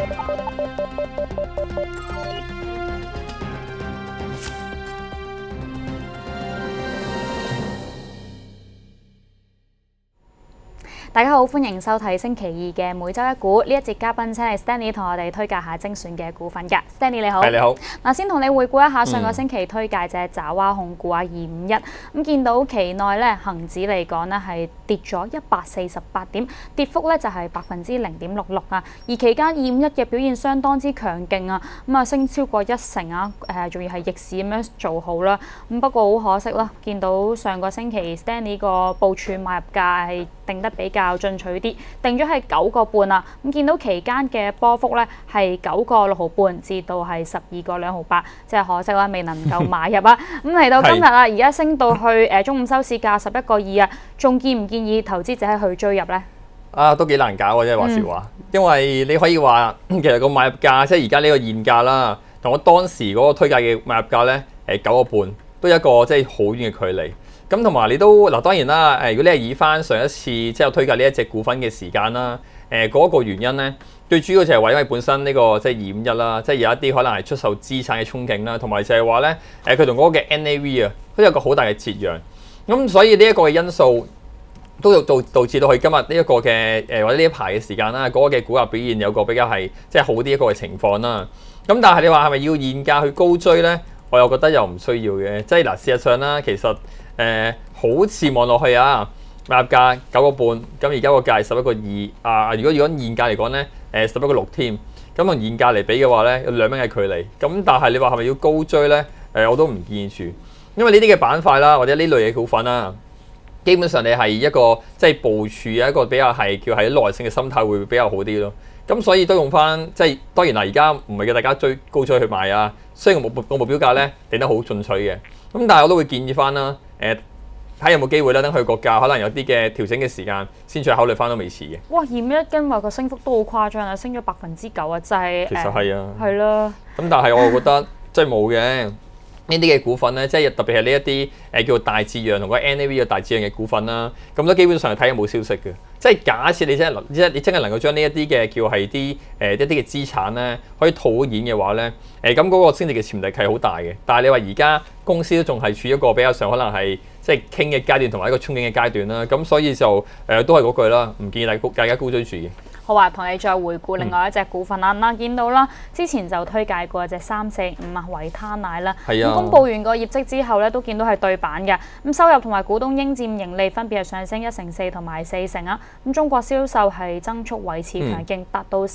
大家好，歡迎收睇星期二嘅每周一股。呢一節嘉賓請嚟 Stanley 同我哋推介下精選嘅股份嘅。Stanley 你好， 係你好。 嗱，先同你回顧一下上個星期推介隻爪哇控股251。咁見到期內咧，恆指嚟講咧係跌咗148點，跌幅咧就係0.66%啊。而期間251嘅表現相當之強勁啊，咁啊升超過1成啊，仲要係逆市咁樣做好啦。咁不過好可惜啦，見到上個星期 Stanley 個部署買入價係定得比較進取啲，定咗係9個半啊！咁見到期間嘅波幅咧係9個6毫半至到係12個2毫8，即係可惜啦，未能夠買入啊！咁嚟到今日啦，而家升到去中午收市價11個2啊，仲建唔建議投資者去追入咧？ 啊，都幾難搞嘅，即係話時話，因為你可以話其實個買入價即係而家呢個現價啦，同我當時嗰個推介嘅買入價咧9個半，都有一個即係好遠嘅距離。咁同埋你都嗱，當然啦，如果你係以翻上一次即係推介呢一隻股份嘅時間啦，嗰個原因咧，最主要就係話因為本身呢個即係251啦，即係有一啲可能係出售資產嘅憧憬啦，同埋就係話咧，佢同嗰個嘅 NAV 啊，都有個好大嘅折讓。咁所以呢一個嘅因素都導致到佢今日呢一個嘅或者呢一排嘅時間啦，嗰個嘅股價表現有個比較係即係好啲一個嘅情況啦。咁但係你話係咪要現價去高追咧？我又覺得又唔需要嘅。即係嗱，事實上啦，其實好似望落去啊，買入價9個半，咁而家個價係11個2啊。如果現價嚟講咧，11個6添，咁同現價嚟比嘅話咧，有2蚊嘅距離。咁但係你話係咪要高追咧？我都唔建議住，因為呢啲嘅板塊啦，或者呢類嘅股份啦，基本上你係一個即係部署一個比較係叫係耐性嘅心態會比較好啲咯。咁所以都用翻即係當然啦，而家唔係叫大家高追去買啊。雖然個目標價咧定得好進取嘅，咁但係我都會建議翻啦。睇下有冇機會咧，等佢個價可能有啲嘅調整嘅時間，先再考慮翻都未遲嘅。哇 ！251跟話個升幅都好誇張啊，升咗9%啊，就係其實係啊， 係啦。 咁但係我覺得即係冇嘅呢啲嘅股份咧，即係特別係呢一啲叫做大折讓同個 NAV 嘅大折讓嘅股份啦，咁都基本上係睇有冇消息嘅。即係假設你真係能夠將呢一啲嘅叫係啲一啲嘅資產咧，可以套現嘅話咧，咁嗰個升值嘅潛力係好大嘅。但係你話而家公司都仲係處於一個比較上可能係即係傾嘅階段同埋一個憧憬嘅階段啦。咁所以就都係嗰句啦，唔建議大家高追住嘅。 好啊，同你再回顧另外一隻股份啦。嗱，見到啦，之前就推介過隻345啊，維他奶啦。係啊。公佈完個業績之後咧，都見到係對版嘅。咁收入同埋股東應佔盈利分別係上升1成4同埋4成啊。咁中國銷售係增速維持強勁，達到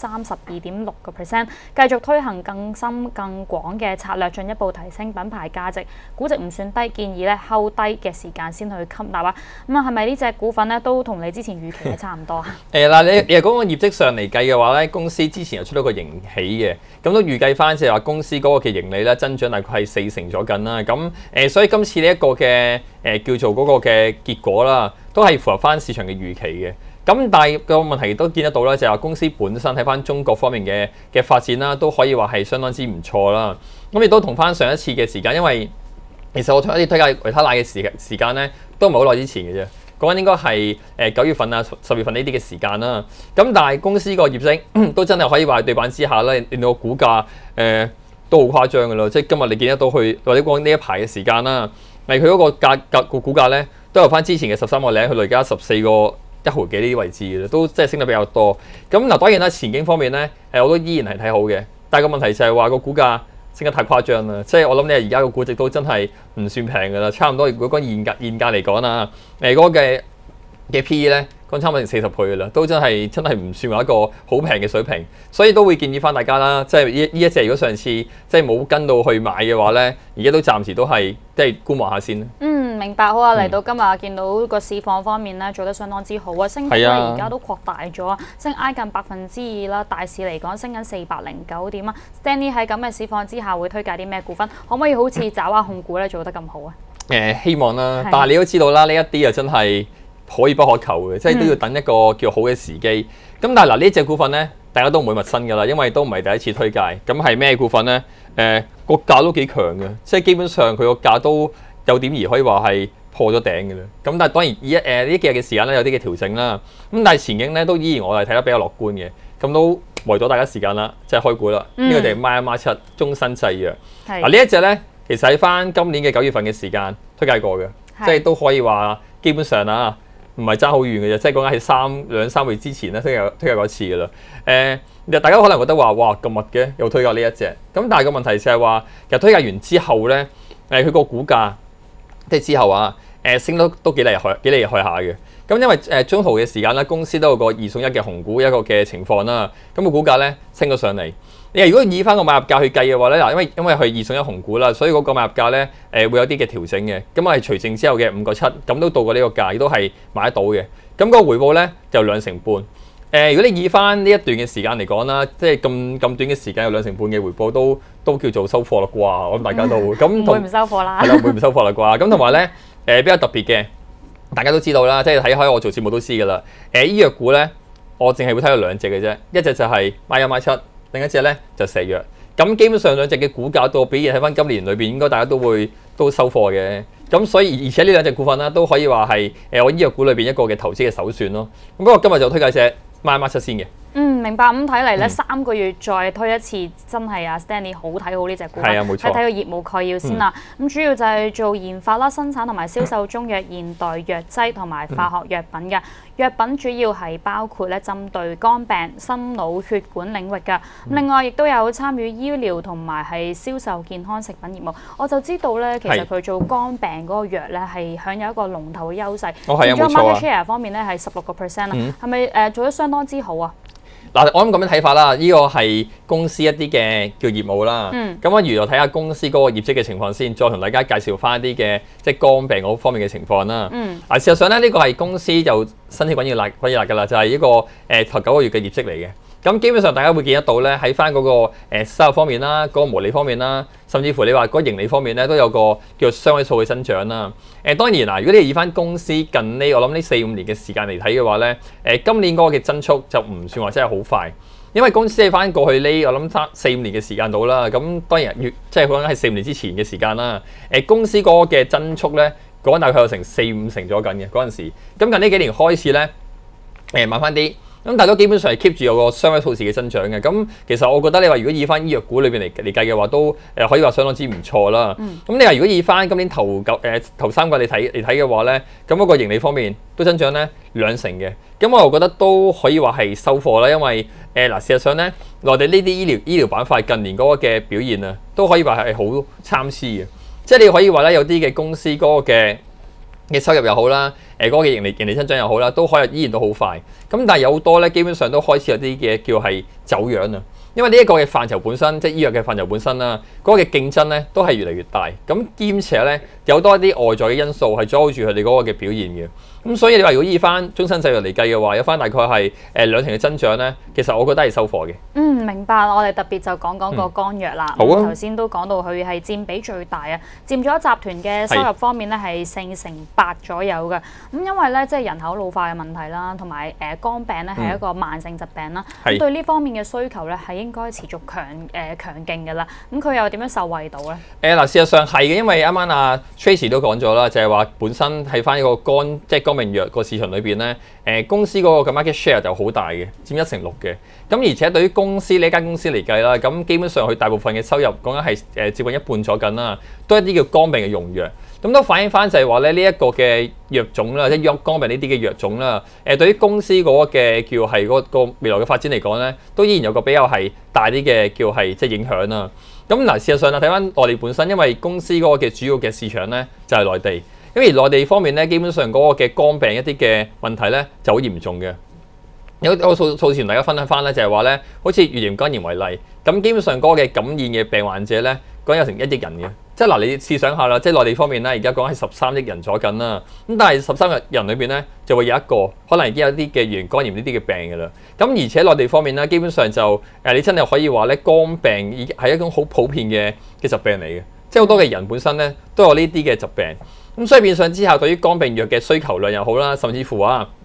32.6%，繼續推行更深更廣嘅策略，進一步提升品牌價值。估值唔算低，建議咧睺低嘅時間先去吸納啊。咁啊，係咪呢隻股份咧都同你之前預期係差唔多啊？ 嗱，你又講個業績上嚟計嘅話咧，公司之前又出咗個盈喜嘅，咁都預計翻就係話公司嗰個嘅盈利咧增長大概係4成咗緊啦。咁所以今次呢一個嘅叫做嗰個嘅結果啦，都係符合翻市場嘅預期嘅。咁但係個問題都見得到啦，就係話公司本身睇翻中國方面嘅發展啦，都可以話係相當之唔錯啦。咁亦都同翻上一次嘅時間，因為其實我同一啲推介維他奶嘅時間咧，都唔係好耐之前嘅啫。講緊應該係9月份啊、10月份呢啲嘅時間啦。咁但係公司個業績都真係可以話對版之下咧，令到個股價都好誇張㗎啦。即係今日你見得到佢，或者講呢一排嘅時間啦，佢嗰個股價咧都由翻之前嘅13個零去到而家14個1毫幾呢啲位置嘅，都即係升得比較多。咁嗱，當然啦，前景方面咧我都依然係睇好嘅。但係個問題就係話個股價升得太誇張啦，即係我諗你而家個估值都真係唔算平㗎啦，差唔多如果講現價嚟講啊，嗰個嘅 PE 咧講差唔多成40倍㗎啦，都真係唔算話一個好平嘅水平，所以都會建議翻大家啦，即係呢一隻如果上次即係冇跟到去買嘅話咧，而家都暫時都係即係觀望下先。 明白。好啊，嚟到今日見到個市況方面咧做得相當之好啊，升幅咧而家都擴大咗，升挨近2%啦。大市嚟講升緊409點啊。Stanley 喺咁嘅市況之下會推介啲咩股份？可唔可以好似爪哇控股咧做得咁好啊？ 希望啦，但係你都知道啦，呢一啲啊真係可遇不可求嘅，即係都要等一個叫好嘅時機。咁但係嗱呢隻股份咧，大家都唔會陌生㗎啦，因為都唔係第一次推介。咁係咩股份咧？個價都幾強嘅，即係基本上佢個價都有點而可以話係破咗頂嘅啦。咁但係當然呢幾日嘅時間咧有啲嘅調整啦。咁但係前景咧都依然我係睇得比較樂觀嘅。咁都為咗大家時間啦，即係開估啦。呢個就係MyMR7終身製藥。 係嗱呢一隻咧，其實喺翻今年嘅9月份嘅時間推介過嘅，即係都可以話基本上啊，唔係爭好遠嘅啫。即係講緊係兩三個月之前咧推介過一次嘅啦。大家可能覺得話哇咁密嘅，又推介呢一隻。咁但係個問題就係話，其實推介完之後咧，佢個股價即係之後啊，升都幾厲害下嘅。咁因為中途嘅時間咧，公司都有個2送1嘅紅股一個嘅情況啦。咁個股價咧升咗上嚟。你如果以翻個買入價去計嘅話咧，嗱因為佢2送1紅股啦，所以嗰個買入價咧會有啲嘅調整嘅。咁係除淨之後嘅5個7，咁都到過呢個價，亦都係買得到嘅。咁個回報咧就2成半。如果你以翻呢一段嘅時間嚟講啦，即係咁短嘅時間有2成半嘅回報都叫做收貨啦啩，我諗大家都會。咁唔會唔收貨啦。 係啦，會唔收貨啦啩。咁同埋咧比較特別嘅，大家都知道啦，即係睇開我做節目都知㗎啦。醫藥股咧，我淨係會睇到2隻嘅啫，一隻就係MyMR7，另一隻咧就石藥。咁基本上2隻嘅股價到表現喺翻今年裏邊，應該大家都收貨嘅。咁所以而且呢2隻股份啦，都可以話係我醫藥股裏邊一個嘅投資嘅首選咯。咁不過今日就推介隻MyMR7先嘅。 明白。咁睇嚟咧，3個月再推一次，真係啊 Stanley 好睇好呢隻股份。 係啊，冇錯。 睇個業務概要先啦。咁主要就係做研發啦、生產同埋銷售中藥、現代藥劑同埋化學藥品嘅。藥品主要係包括咧針對肝病、心腦血管領域嘅。另外亦都有參與醫療同埋係銷售健康食品業務。我就知道咧，其實佢做肝病嗰個藥咧係享有一個龍頭嘅優勢。 係啊，冇錯啊。 market share 方面咧係16%啦，係咪做得相當之好啊？ 嗱，我諗咁樣睇法啦，呢個係公司一啲嘅叫業務啦。咁我如果睇下公司嗰個業績嘅情況先，再同大家介紹翻啲嘅即係肝病嗰方面嘅情況啦。嗱，事實上咧，呢個係公司就新鮮滾熱辣㗎啦，就係呢個頭9個月嘅業績嚟嘅。咁基本上大家會見得到咧，喺翻嗰個收入方面啦，嗰個毛利方面啦，甚至乎你話嗰個盈利方面咧，都有個叫做雙位數嘅增長啦。當然嗱，如果你以翻公司近呢，我諗呢4-5年嘅時間嚟睇嘅話咧，今年嗰個嘅增速就唔算話真係好快，因為公司係翻過去呢，我諗4-5年嘅時間到啦。咁當然即係講緊係4-5年之前嘅時間啦。公司嗰個嘅增速咧，講緊大概有成4-5成咗緊嘅嗰陣時。咁近呢幾年開始咧，慢翻啲。咁但係都基本上係 keep 住有個雙位數字嘅增長嘅。咁其實我覺得你話如果以翻醫藥股裏邊嚟計嘅話，都可以話相當之唔錯啦。咁你話如果以翻今年頭3個嚟睇嘅話咧，咁嗰個盈利方面都增長咧2成嘅。咁我又覺得都可以話係收貨啦，因為事實上咧，內地呢啲醫療板塊近年嗰個嘅表現啊，都可以話係好參差嘅。即係你可以話咧，有啲嘅公司嗰個嘅收入又好啦，嗰個嘅盈利增長又好啦，都可以依然都好快。咁但係有好多咧，基本上都開始有啲嘅叫係走樣啊。因為呢一個嘅範疇本身，即係醫藥嘅範疇本身啦，嗰個嘅競爭咧都係越嚟越大。咁兼且咧有多一啲外在嘅因素係阻住佢哋嗰個嘅表現嘅。咁所以你話如果以翻終身製藥嚟計嘅話，有翻大概係2成嘅增長咧，其實我覺得係收貨嘅。 明白。我哋特別就講個肝藥啦。 好啊。 頭先都講到佢係佔比最大啊，佔咗集團嘅收入方面咧係4成8左右嘅。咁因為咧即係人口老化嘅問題啦，同埋肝病咧係一個慢性疾病啦。咁對呢方面嘅需求咧係應該持續強勁嘅啦。咁佢又點樣受惠到咧？ 事實上係嘅，因為啱啱阿 Tracy 都講咗啦，就係話本身喺翻呢個肝病藥個市場裏邊咧，公司嗰個嘅 market share 就好大嘅，佔1成6嘅。咁而且對於公司呢間公司嚟計啦，咁基本上佢大部分嘅收入講緊係接近一半左右啦，都係一啲叫肝病嘅用藥。咁都反映翻就係話咧呢一個嘅藥種啦，即係肝病呢啲嘅藥種啦，對於公司嗰個嘅叫係嗰個未來嘅發展嚟講咧，都依然有個比較係大啲嘅叫係即係影響啦。咁嗱，事實上啊，睇翻內地本身，因為公司嗰個嘅主要嘅市場咧就係內地，咁而內地方面咧，基本上嗰個嘅肝病一啲嘅問題咧就好嚴重嘅。有個數字同大家分享翻咧，就係話咧，好似乙型肝炎為例，咁基本上嗰個嘅感染嘅病患者咧，講有成1億人嘅。即係嗱，你試想下啦，即係內地方面咧，而家講係13億人咗緊啦。咁但係13億人裏邊咧，就會有一個可能已經有啲嘅乙型肝炎呢啲嘅病㗎啦。咁而且內地方面咧，基本上就你真係可以話咧，肝病已經係一種好普遍嘅疾病嚟嘅。即係好多嘅人本身咧都有呢啲嘅疾病。咁所以變相之下，對於肝病藥嘅需求量又好啦，甚至乎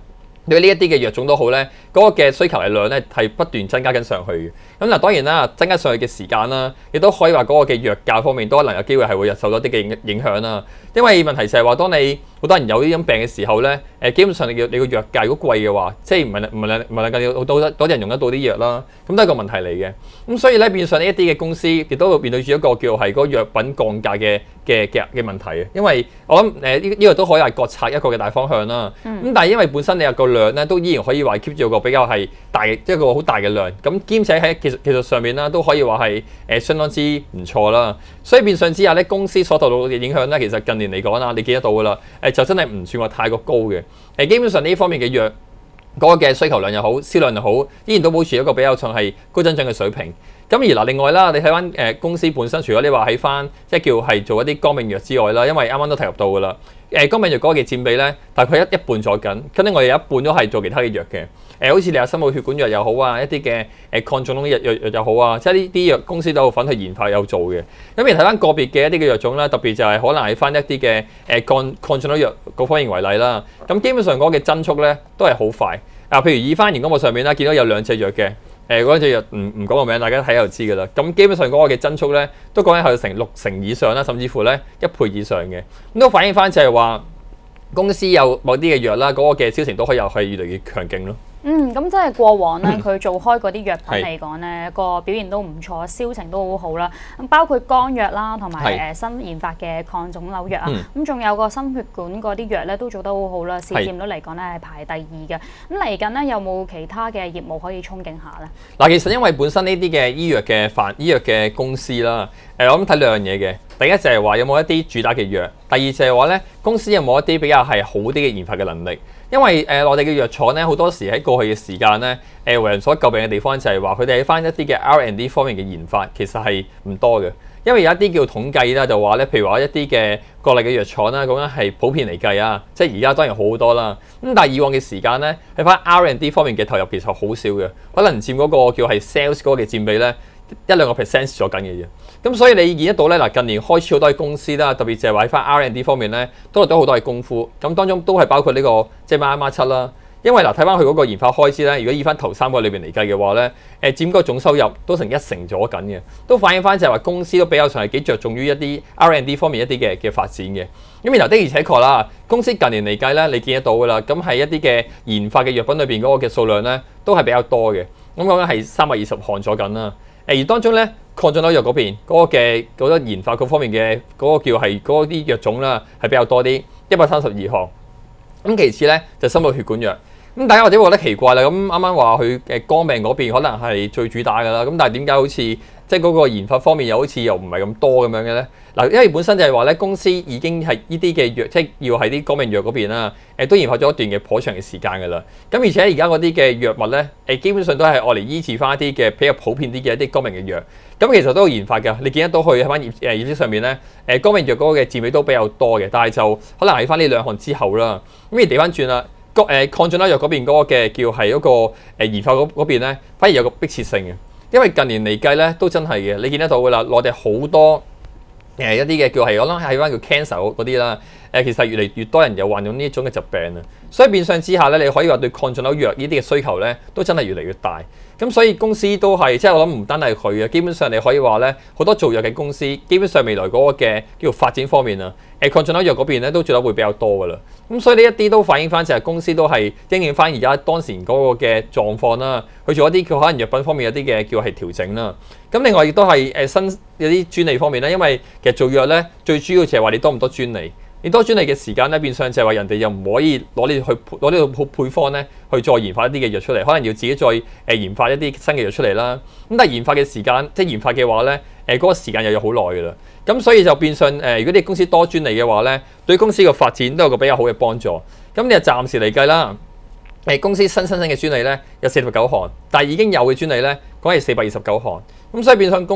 對呢一啲嘅藥種都好咧，嗰個嘅需求量咧係不斷增加緊上去嘅。咁嗱，當然啦，增加上去嘅時間啦，亦都可以話嗰個嘅藥價方面都可能有機會係會受到啲嘅影響啦。因為問題就係話，當你好多人有呢種病嘅時候咧，基本上你個藥價如果貴嘅話，即係唔係能夠有好多人用得到啲藥啦，咁都係一個問題嚟嘅。咁所以咧，變相呢一啲嘅公司亦都會面對住一個叫係嗰個藥品降價嘅問題嘅。因為我諗呢個都可以係國策一個嘅大方向啦。咁但係因為本身你有個量咧，都依然可以話 keep 住個比較係大一個好大嘅量，咁兼且喺技術上面啦，都可以話係相當之唔錯啦。所以變相之下咧，公司所受到嘅影響咧，其實近年嚟講啦，你見得到噶啦，就真係唔算話太過高嘅。基本上呢方面嘅藥嗰個嘅需求量又好，銷量又好，依然都保持一個比較上係高增長嘅水平。咁而嗱，另外啦，你睇翻公司本身，除咗你話喺翻即係叫係做一啲肝病藥之外啦，因為啱啱都提及到噶啦，肝病藥嗰個嘅佔比咧，大概一半咗緊，跟住我哋有一半都係做其他嘅藥嘅。好似你話心腦血管藥又好啊，一啲嘅抗腫瘤藥又好啊，即係呢啲藥公司都有份去研發有做嘅。咁而睇翻個別嘅一啲嘅藥種啦，特別就係可能喺翻一啲嘅抗腫瘤藥嗰方面為例啦。咁基本上嗰個嘅增速咧都係好快。譬如以翻熒光幕上面啦，見到有兩隻藥嘅。嗰隻藥唔講個名，大家睇下就知㗎啦。咁基本上嗰個嘅增速咧，都講緊係成60%以上啦，甚至乎咧1倍以上嘅。咁都反映翻就係話公司有某啲嘅藥啦，嗰個嘅銷情都可以又係越嚟越強勁咯。 咁即係過往咧，佢做開嗰啲藥品嚟講咧，個表現都唔錯，銷情都好好啦。咁包括肝藥啦，同埋新研發嘅抗腫瘤藥啊，咁仲有個心血管嗰啲藥咧都做得好好啦，市佔率嚟講咧係排第2嘅。咁嚟緊咧有冇其他嘅業務可以憧憬下咧？嗱， 其實因為本身呢啲嘅醫藥嘅公司啦，我諗睇兩樣嘢嘅。第一就係話有冇一啲主打嘅藥，第二就係話咧公司有冇一啲比較係好啲嘅研發嘅能力。因為內地嘅藥廠咧，好多時喺過去嘅時間咧，為人所詬病嘅地方就係話佢哋喺翻一啲嘅 R&D 方面嘅研發其實係唔多嘅。因為有一啲叫統計啦，就話咧，譬如話一啲嘅國內嘅藥廠啦，咁樣係普遍嚟計啊，即係而家當然好多啦。咁但係以往嘅時間咧，喺翻 R&D 方面嘅投入其實好少嘅，可能佔嗰個叫係 sales 嗰個嘅佔比咧1-2%咗緊嘅嘢。咁所以你見得到咧，嗱近年開始好多嘅公司啦，特別就係話喺翻 R&D 方面咧，都落咗好多嘅功夫。咁當中都係包括呢個即係孖7啦。因為嗱睇翻佢嗰個研發開支咧，如果以翻頭3個裏邊嚟計嘅話咧，佔嗰個總收入都成1成咗緊嘅，都反映翻就係話公司都比較上係幾着重於一啲 R&D 方面一啲嘅發展嘅。咁然後的而且確啦，公司近年嚟計咧，你見得到噶啦，咁係一啲嘅研發嘅藥品裏邊嗰個嘅數量咧，都係比較多嘅。咁講緊係320項咗緊啦。而當中咧，抗腫瘤藥嗰邊嗰個嘅嗰個研發嗰方面嘅嗰個叫係嗰啲藥種啦，係比較多啲132項。咁其次咧就心腦血管藥。咁大家或者會覺得奇怪啦，咁啱啱話佢肝病嗰邊可能係最主打㗎啦，咁但係點解好似即係嗰個研發方面又好似又唔係咁多咁樣嘅咧？嗱，因為本身就係話咧，公司已經係呢啲嘅藥，即係要係啲肝病藥嗰邊啦，都研發咗一段嘅頗長嘅時間㗎啦。咁而且而家嗰啲嘅藥物咧，基本上都係愛嚟醫治翻一啲嘅比較普遍啲嘅一啲肝病嘅藥。咁其實都有研發㗎，你見得到佢喺翻業績上面咧，肝病藥嗰個嘅佔比都比較多嘅，但係就可能喺翻呢2項之後啦。咁而調翻轉啦。抗腫瘤藥嗰邊嗰個嘅叫係嗰個研發嗰邊咧，反而有個迫切性嘅，因為近年嚟計咧都真係嘅，你見得到㗎啦，內地好多一啲嘅叫係我諗係翻叫 cancer 嗰啲啦，其實越嚟越多人有患有呢一種嘅疾病啊，所以變相之下咧，你可以話對抗腫瘤藥呢啲嘅需求咧，都真係越嚟越大。咁所以公司都係即係我諗唔單係佢嘅，基本上你可以話咧，好多做藥嘅公司，基本上未來嗰個嘅叫做發展方面啊，抗腫瘤藥嗰邊咧都做得會比較多㗎啦。咁所以呢一啲都反映翻就係公司都係因應翻而家當時嗰個嘅狀況啦，去做一啲叫可能藥品方面有啲嘅叫係調整啦。咁另外亦都係新有啲專利方面咧，因為其實做藥咧最主要就係話你多唔多專利。你多專利嘅時間咧，變相就係話人哋又唔可以攞呢個配方咧去再研發一啲嘅藥出嚟，可能要自己再研發一啲新嘅藥出嚟啦。咁但係研發嘅時間，即係研發嘅話咧，嗰個時間又要好耐㗎啦。咁所以就變相如果你公司多專利嘅話咧，對公司嘅發展都有個比較好嘅幫助。咁你就暫時嚟計啦，公司新嘅專利咧有49項，但係已經有嘅專利咧講係429項。咁所以變相嗰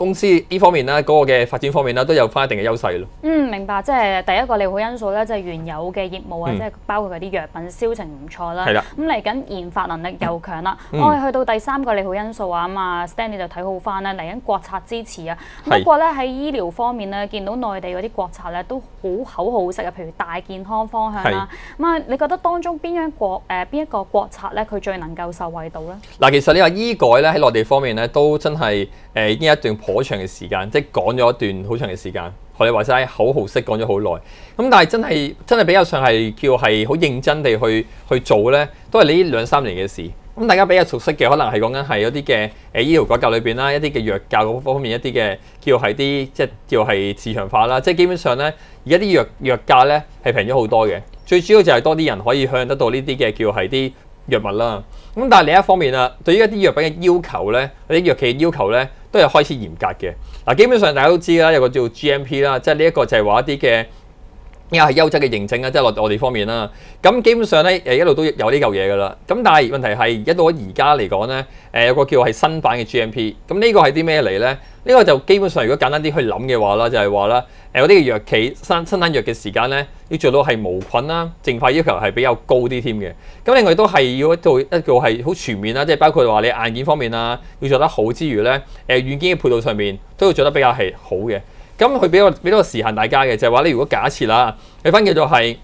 公司呢方面啦，嗰個嘅發展方面啦，都有翻一定嘅優勢咯。 明白。即係第一個利好因素咧，即係原有嘅業務啊，即係包括嗰啲藥品銷情唔錯啦。 係啦。 咁嚟緊研發能力又強啦。我哋去到第三個利好因素啊，咁啊 Stanley 就睇好翻咧，嚟緊國策支持啊。不過咧喺醫療方面咧，見到內地嗰啲國策咧都好口號式啊，譬如大健康方向啦。咁啊，你覺得當中邊一個國策咧，佢最能夠受惠到咧？ 嗱，其實你話醫改咧喺內地方面咧，都真係已經一段頗長嘅時間，即係講咗一段好長嘅時間。學你話齋口號式講咗好耐，咁但係真係比較上係叫係好認真地去做咧，都係呢2-3年嘅事。咁大家比較熟悉嘅，可能係講緊係一啲嘅醫療改革裏邊啦，一啲嘅藥價嗰方面一啲嘅叫係啲即係叫係市場化啦。即係基本上咧，而家啲藥價咧係平咗好多嘅。最主要就係多啲人可以享得到呢啲嘅叫係啲藥物啦。咁但係另一方面啊，對於一啲藥品嘅要求咧，或者藥企嘅要求咧，都係開始嚴格嘅。嗱，基本上大家都知啦，有個叫 GMP 啦，即係呢一個就係話一啲嘅依家係優質嘅認證啦，即係我哋方面啦。咁基本上咧一路都有呢嚿嘢噶啦。咁但係問題係一到而家嚟講咧，有個叫係新版嘅 GMP。咁呢個係啲咩嚟咧？呢個就基本上如果簡單啲去諗嘅話啦，就係話啦，嗰啲嘅藥企生產藥嘅時間咧，要做到係無菌啦，淨化要求係比較高啲添嘅。咁另外都係要做一個係好全面啦，即係包括話你硬件方面啊，要做得好之餘咧，軟件嘅配套上面都要做得比較係好嘅。咁佢俾多個時限大家嘅，就係話你如果假設啦，你翻叫做係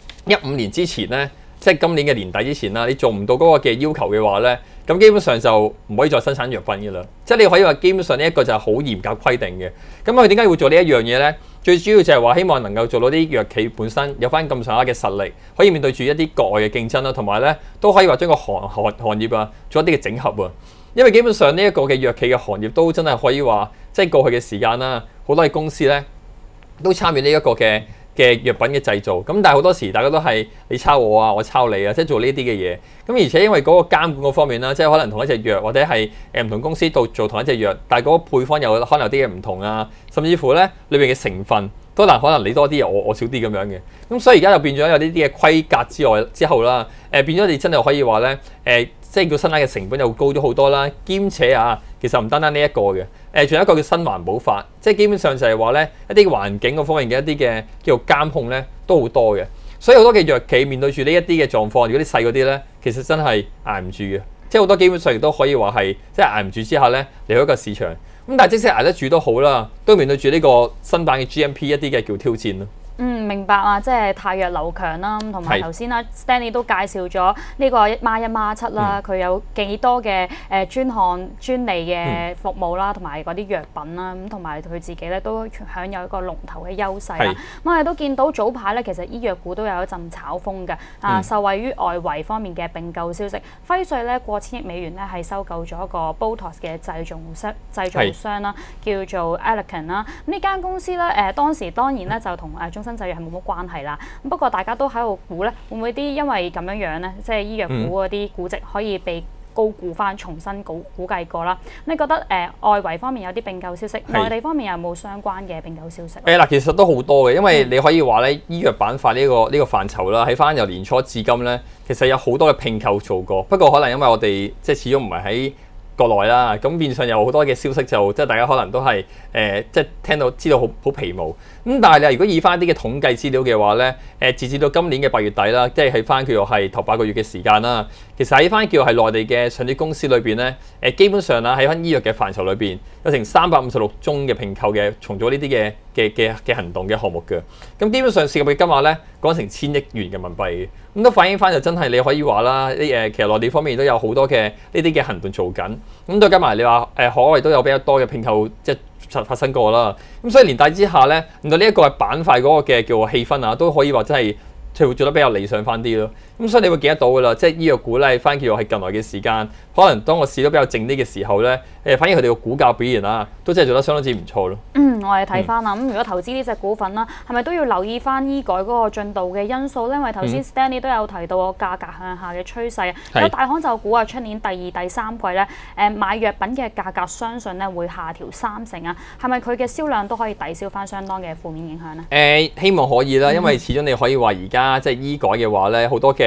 15年之前咧，即係今年嘅年底之前啦，你做唔到嗰個嘅要求嘅話咧，咁基本上就唔可以再生產藥品嘅啦。即係你可以話基本上呢一個就係好嚴格規定嘅。咁佢點解會做呢一樣嘢咧？最主要就係話希望能夠做到啲藥企本身有翻咁上下嘅實力，可以面對住一啲國外嘅競爭啦，同埋咧都可以話將個行業啊做一啲嘅整合啊。因為基本上呢一個嘅藥企嘅行業都真係可以話，即係過去嘅時間啦，好多嘅公司咧都參與呢一個嘅藥品嘅製造。咁但係好多時大家都係你抄我啊，我抄你啊，即係做呢啲嘅嘢。咁而且因為嗰個監管嗰方面啦，即係可能同一隻藥或者係唔同公司做同一隻藥，但係嗰個配方有可能有啲嘢唔同啊，甚至乎咧裏邊嘅成分都可能你多啲，我少啲咁樣嘅。咁所以而家就變咗有呢啲嘅規格之後啦，變咗你真係可以話咧，即係叫生產嘅成本又高咗好多啦，兼且啊，其實唔單單呢一個嘅，仲有一個叫新環保法，即係基本上就係話咧一啲環境嗰方面嘅一啲嘅叫做監控咧都好多嘅，所以好多嘅藥企面對住呢一啲嘅狀況，如果啲細嗰啲咧，其實真係捱唔住嘅，即係好多基本上亦都可以話係即係捱唔住之下咧離開一個市場，咁但係即使捱得住都好啦，都面對住呢個新版嘅 GMP 一啲嘅叫挑戰咯。 明白啊，即係汰弱留強啦，同埋頭先啦 Stanley 都介紹咗呢個1+1+7啦，佢有幾多嘅專項專利嘅服務啦，同埋嗰啲藥品啦，咁同埋佢自己咧都享有一個龍頭嘅優勢啦。咁我哋都見到早排咧，其實醫藥股都有一陣炒風嘅，受惠於外圍方面嘅並購消息，輝瑞咧過千億美元咧係收購咗一個 Botox 嘅製造商啦，叫做 Elegant 啦。咁呢間公司咧當時當然咧就同中生製藥係冇乜關係啦。不過大家都喺度估咧，會唔會啲因為咁樣咧，即係醫藥股嗰啲估值可以被高估翻，重新估計過啦？你覺得外圍方面有啲並購消息，內地方面有冇相關嘅並購消息？ 嗱，其實都好多嘅，因為你可以話咧，醫藥板塊呢個範疇啦，喺翻由年初至今咧，其實有好多嘅併購做過。不過可能因為我哋即係始終唔係喺國內啦，咁變相有好多嘅消息就即係大家可能都係即係聽到知道好皮毛。咁但係你如果以翻啲嘅統計資料嘅話咧，截至到今年嘅8月底啦，即係喺翻叫做係頭8個月嘅時間啦，其實喺翻叫做係內地嘅上市公司裏邊咧，基本上啦喺翻醫藥嘅範疇裏邊有成356宗嘅併購嘅重組呢啲嘅行動嘅項目嘅，咁基本上涉及嘅金額咧講成1000億元人民幣嘅，咁都反映翻就真係你可以話啦，其實內地方面都有好多嘅呢啲嘅行動做緊，咁再加埋你話海外都有比較多嘅併購即係發生過啦，咁所以連帶之下咧，令到呢一個板塊嗰個嘅叫做氣氛啊，都可以話真係會做得比較理想翻啲咯。咁所以你會見得到噶啦，即係醫藥股咧，翻叫做係近來嘅時間，可能當個市都比較靜啲嘅時候咧，反而佢哋個股價表現啊，都真係做得相當之唔錯咯。 我哋睇翻啦，咁如果投資呢隻股份啦，係咪都要留意翻醫改嗰個進度嘅因素咧？因為頭先 Stanley 都有提到個價格向下嘅趨勢，有大行就估啊，出年第2、第3季咧，買藥品嘅價格相信咧會下調30%啊，係咪佢嘅銷量都可以抵消翻相當嘅負面影響咧？ 希望可以啦，因為始終你可以話而家即係醫改嘅話咧，好多嘅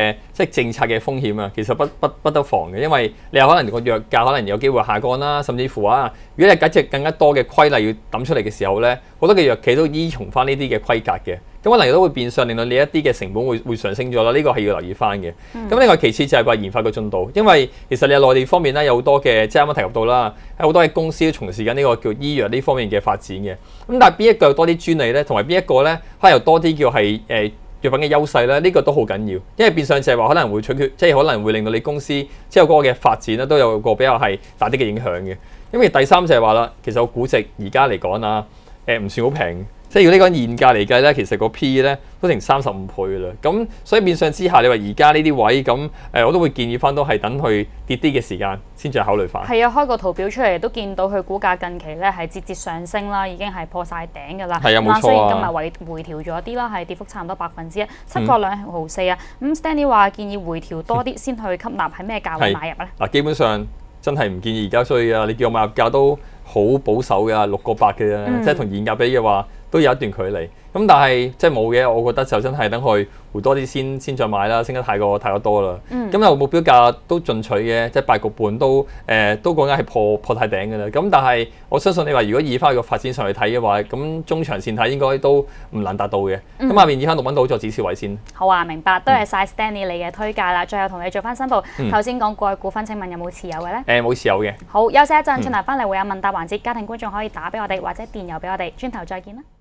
嘅即係政策嘅風險啊，其實不得防嘅，因為你有可能個藥價可能有機會下降啦，甚至乎如果你假設更加多嘅規例要抌出嚟嘅時候咧，好多嘅藥企都依從翻呢啲嘅規格嘅，咁可能亦都會變相令到你一啲嘅成本會上升咗啦，呢個係要留意翻嘅。咁另外其次就係話研發嘅進度，因為其實你喺內地方面咧有好多嘅，即係啱啱提及到啦，有好多嘅公司都從事緊呢個叫醫藥呢方面嘅發展嘅。咁但係邊一個有多啲專利咧，同埋邊一個咧可能有多啲叫係藥品嘅優勢咧，呢個都好緊要，因為變相就係話可能會取決，即係可能會令到你公司即係嗰個嘅發展咧都有個比較係大啲嘅影響嘅。因為第三就係話啦，其實個估值而家嚟講唔算好平。即係如果呢個現價嚟計咧，其實個 P 咧都成35倍㗎啦。咁所以變相之下，你話而家呢啲位咁我都會建議翻都係等佢跌啲嘅時間先再考慮翻。 係啊，開個圖表出嚟都見到佢股價近期咧係節節上升啦，已經係破晒頂㗎啦。 係啊，冇錯啊。 雖然今日回調咗啲啦，係跌幅差唔多1%，7個2毫4啊。咁 Stanley 話建議回調多啲先去吸納，喺咩價位買入咧？ 嗱，基本上真係唔建議而家追啊！你叫我買入價都好保守㗎，6個8嘅啫，即係同現價比嘅話，都有一段距離。咁但係即係冇嘅，我覺得就真係等佢回多啲先再買啦，升得太過多啦。咁有目標價都進取嘅，即係8個半都講緊係破太頂㗎啦。咁但係我相信你話如果以翻個發展上去睇嘅話，咁中長線睇應該都唔難達到嘅。咁下面以翻6蚊度做指示位先。 好啊，明白，多謝晒 Stanley 你嘅推介啦。最後同你做翻申報，頭先講過嘅股份，請問有冇持有嘅咧？ 冇持有嘅。 好，休息一陣，轉頭翻嚟會有問答環節，家庭觀眾可以打俾我哋或者電郵俾我哋，轉頭再見啦。